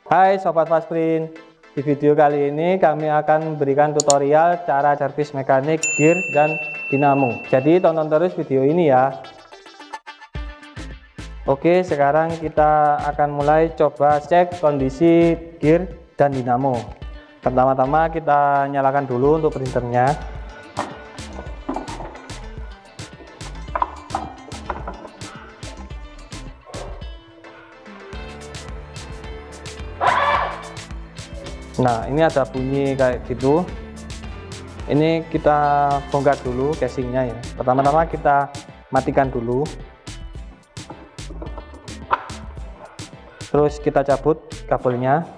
Hai Sobat Fastprint, di video kali ini kami akan memberikan tutorial cara servis mekanik gear dan dinamo. Jadi tonton terus video ini ya. Oke, sekarang kita akan mulai coba cek kondisi gear dan dinamo. Pertama-tama kita nyalakan dulu untuk printernya. Nah, ini ada bunyi kayak gitu. Ini kita bongkar dulu casingnya ya. Pertama-tama kita matikan dulu. Terus kita cabut kabelnya.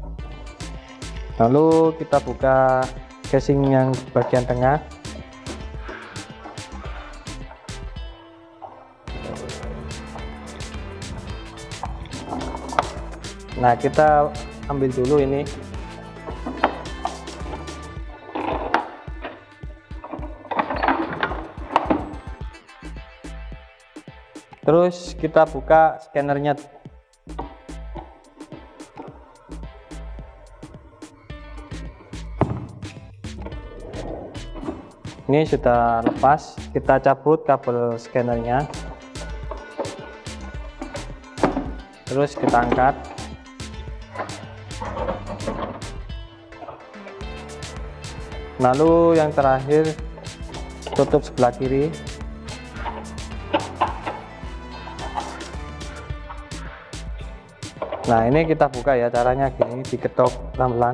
Lalu kita buka casing yang bagian tengah. Nah, kita ambil dulu ini. Terus kita buka scannernya. Ini sudah lepas, kita cabut kabel scannernya. Terus kita angkat. Lalu yang terakhir tutup sebelah kiri. Nah, ini kita buka ya, caranya gini, diketok pelan-pelan.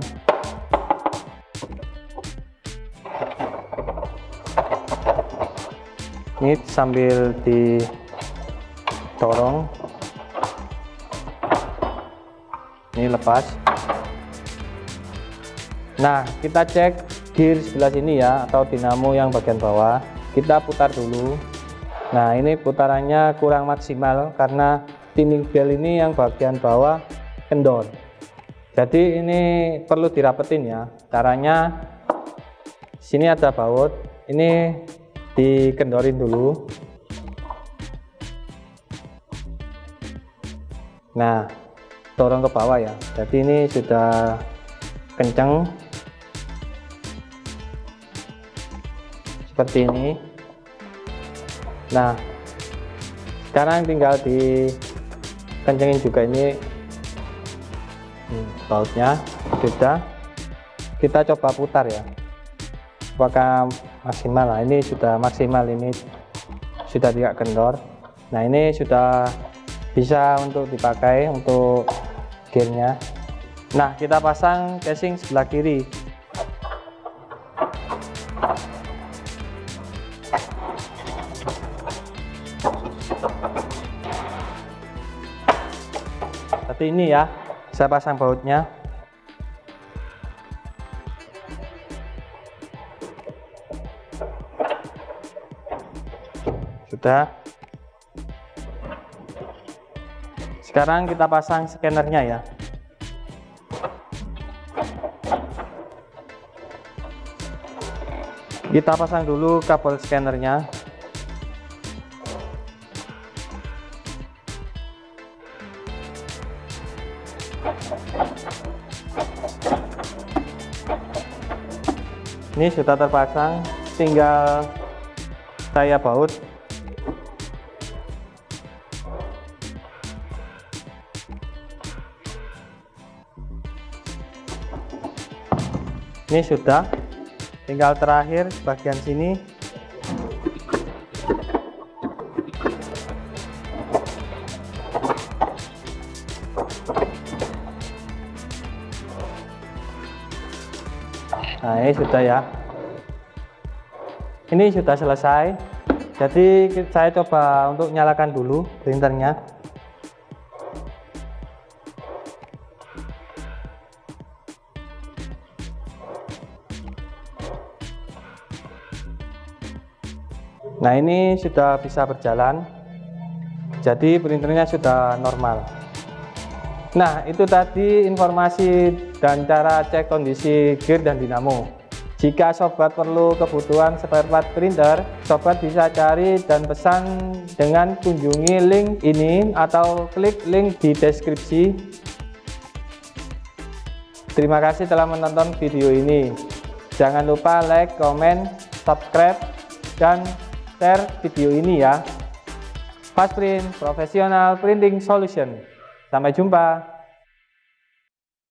Ini sambil didorong. Ini lepas. Nah, kita cek gear sebelah sini ya, atau dinamo yang bagian bawah. Kita putar dulu. Nah, ini putarannya kurang maksimal karena timing bel ini yang bagian bawah kendor. Jadi ini perlu dirapetin ya. Caranya sini ada baut, ini dikendorin dulu. Nah, dorong ke bawah ya. Jadi ini sudah kenceng seperti ini. Nah, sekarang tinggal dikencengin juga ini bautnya. Sudah, kita coba putar ya, apakah maksimal. Nah, ini sudah maksimal, ini sudah tidak kendor. Nah, ini sudah bisa untuk dipakai untuk gearnya. Nah, kita pasang casing sebelah kiri. Seperti ini ya, saya pasang bautnya. Sudah. Sekarang kita pasang scannernya ya. Kita pasang dulu kabel scannernya. Ini sudah terpasang, tinggal saya baut. Ini sudah, tinggal terakhir bagian sini. Nah, ini sudah ya. Ini sudah selesai. Jadi saya coba untuk nyalakan dulu printernya. Nah, ini sudah bisa berjalan. Jadi printernya sudah normal. Nah, itu tadi informasi dan cara cek kondisi gear dan dinamo. Jika sobat perlu kebutuhan spare part printer, sobat bisa cari dan pesan dengan kunjungi link ini atau klik link di deskripsi. Terima kasih telah menonton video ini. Jangan lupa like, comment, subscribe, dan share video ini ya. Fastprint Professional Printing Solution. Sampai jumpa.